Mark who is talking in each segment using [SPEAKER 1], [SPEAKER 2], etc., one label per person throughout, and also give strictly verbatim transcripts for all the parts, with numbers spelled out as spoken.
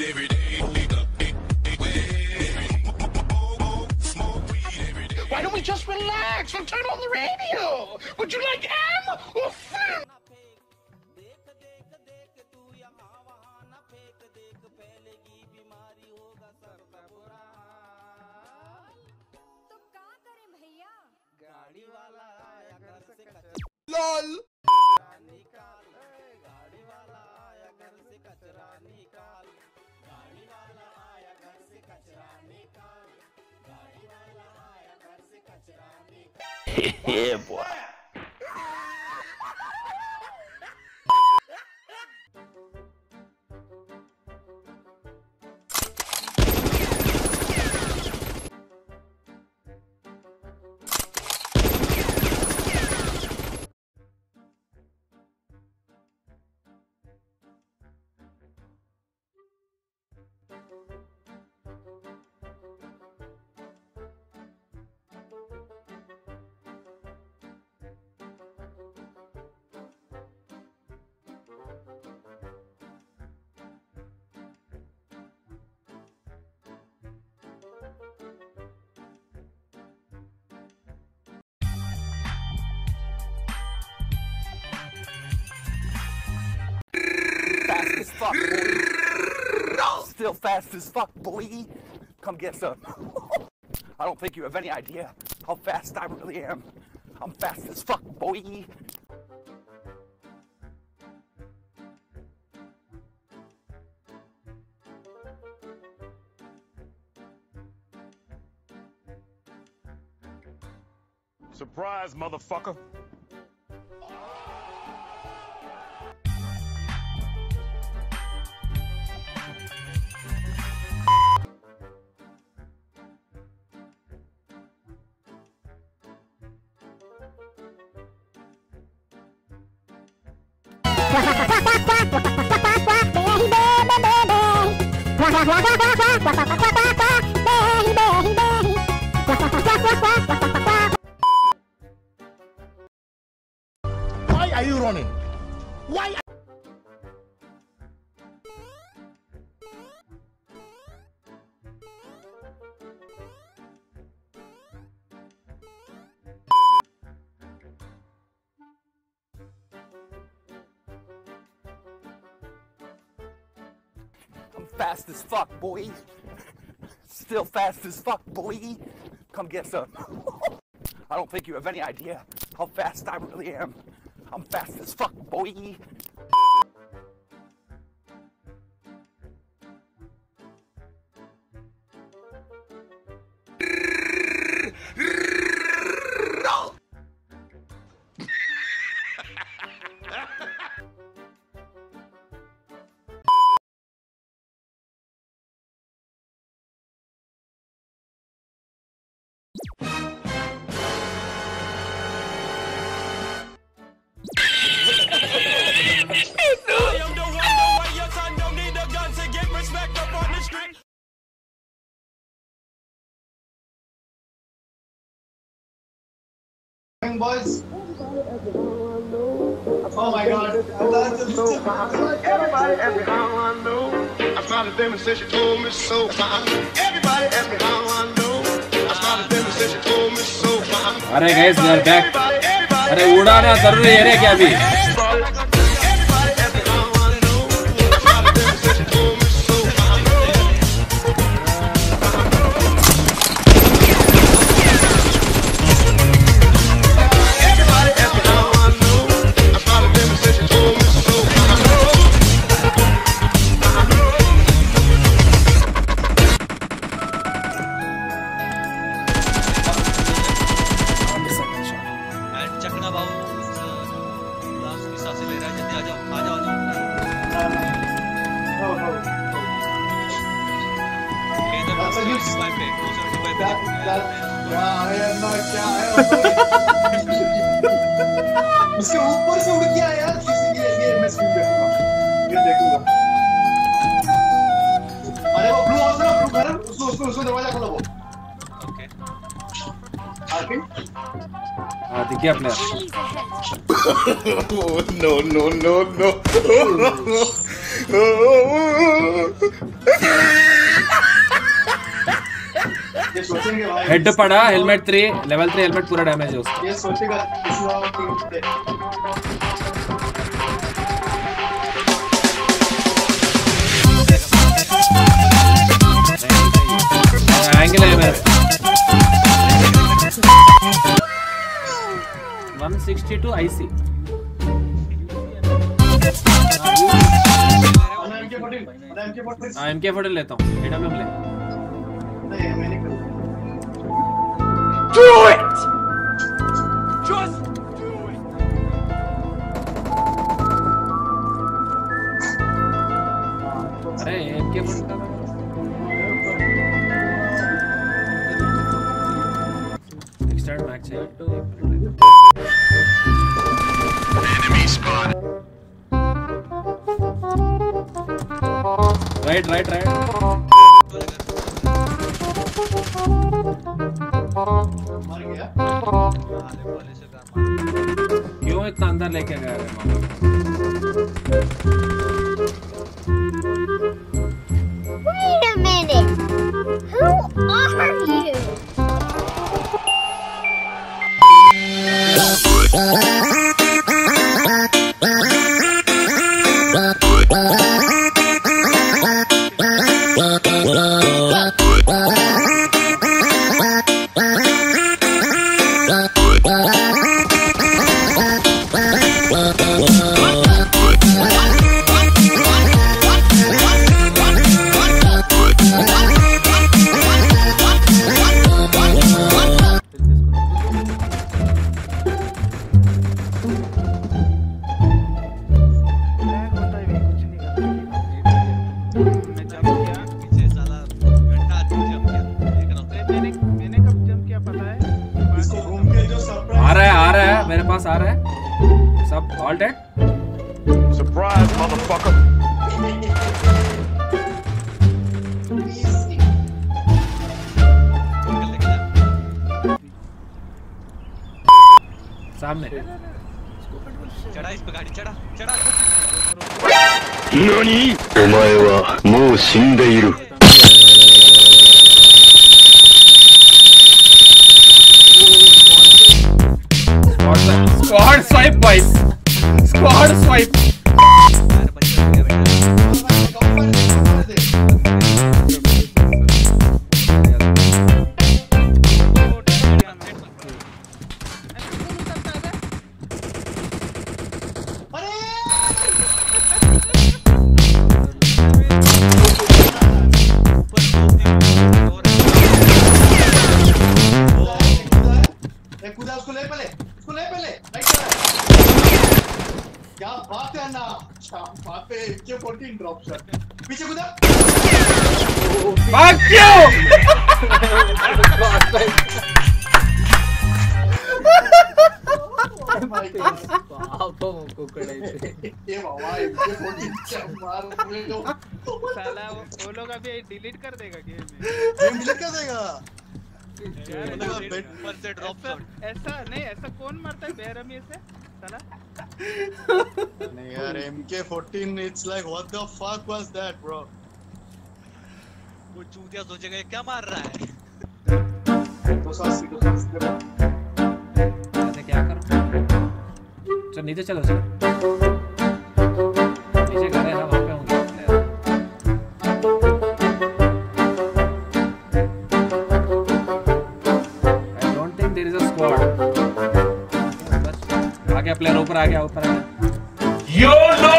[SPEAKER 1] Why don't we just relax and turn on the radio? Would you like M or F?
[SPEAKER 2] LOL
[SPEAKER 1] Yeah, boy.
[SPEAKER 3] Fast as fuck, boy. Still fast as fuck, boy. Come get some. I don't think you have any idea how fast I really am. I'm fast as fuck, boy.
[SPEAKER 4] Surprise, motherfucker.
[SPEAKER 2] Why are you running? Why?
[SPEAKER 3] I'm fast as fuck, boy. Still fast as fuck, boy. Come get some. I don't think you have any idea how fast I really am. I'm fast as fuck, boy.
[SPEAKER 5] Boys. Oh my God.
[SPEAKER 6] Everybody asked me how I know. I smiled at them and said she told me so. Everybody asked me how I know. I smiled at them and said she told me so.
[SPEAKER 7] अरे guys, we are back. अरे उड़ाना जरूरी है रे क्या भी?
[SPEAKER 5] उसके ऊपर से उड़ गया यार किसी के ये मैं स्क्रीन देखूंगा ये देखूंगा अरे वो ब्लू हाउस ना ब्लू घर उसको उसको उसको दरवाजा खोलो वो ओके आ
[SPEAKER 7] हाँ दिख गया player.
[SPEAKER 2] No, no, no, no.
[SPEAKER 5] ये सोचेंगे भाई।
[SPEAKER 7] हेड पड़ा, helmet three, level three helmet पूरा डैमेज है उसका।
[SPEAKER 5] ये सोचेगा किसी और टीम पे।
[SPEAKER 7] एंगल है मेरा। one sixty-two I C। हाँ M K fourteen लेता हूँ। एडा में ले।
[SPEAKER 5] नहीं मैंने
[SPEAKER 3] Do it! Just do it!
[SPEAKER 7] अरे M K fourteen का एक्सटर्न मैच है।
[SPEAKER 6] Enemy spotted.
[SPEAKER 7] Right right right.
[SPEAKER 5] मार गया।
[SPEAKER 7] क्यों इतना अंदर लेके गया रे मामा?
[SPEAKER 8] Wait a minute. Who are you?
[SPEAKER 7] मेरे पास आ रहा है सब ऑल डेड।
[SPEAKER 4] Surprise, motherfucker.
[SPEAKER 7] सामने
[SPEAKER 3] चढ़ा इस पे गाड़ी चढ़ा चढ़ा
[SPEAKER 6] Nani? お前はもう死んでいる。
[SPEAKER 7] Squad swipe boys. Squad swipe.
[SPEAKER 5] उसको ले पहले उसको ले पहले क्या बात है ना बात पे M K fourteen drop shot पीछे कूदा
[SPEAKER 7] fuck you
[SPEAKER 9] पापा को कड़ाई
[SPEAKER 5] ये बाबा M K fourteen मार दो
[SPEAKER 9] साला वो लोग अभी डिलीट कर देगा गेम में
[SPEAKER 5] गेम डिलीट कर देगा
[SPEAKER 9] ऐसा नहीं ऐसा कौन मारता है बेरहमी से साला
[SPEAKER 5] नहीं यार M K fourteen it's like what the fuck was that bro
[SPEAKER 3] वो चूतिया सोचेगा ये क्या मार रहा है
[SPEAKER 5] दो सौ अस्सी दो सौ अस्सी
[SPEAKER 7] ऐसे क्या करूं चल नीचे चलो चलो नीचे घर है ना वहां पे होंगे प्लेयर ऊपर आ गया ऊपर आ गया योलो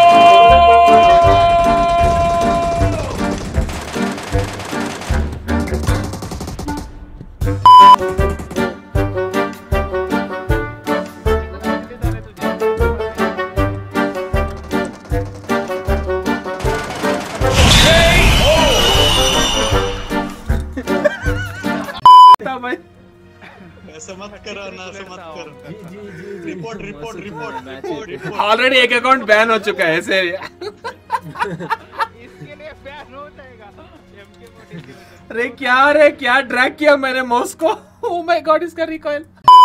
[SPEAKER 5] ऐसा मत करो ना ऐसा मत करो रिपोर्ट रिपोर्ट रिपोर्ट
[SPEAKER 7] ऑलरेडी एक अकाउंट बैन हो चुका है ऐसे
[SPEAKER 9] इसके लिए बैन हो जाएगा M K fourteen
[SPEAKER 7] अरे क्या रे क्या ड्रैग किया मैंने माउस को। ओह माय गॉड इसका रिकॉइल।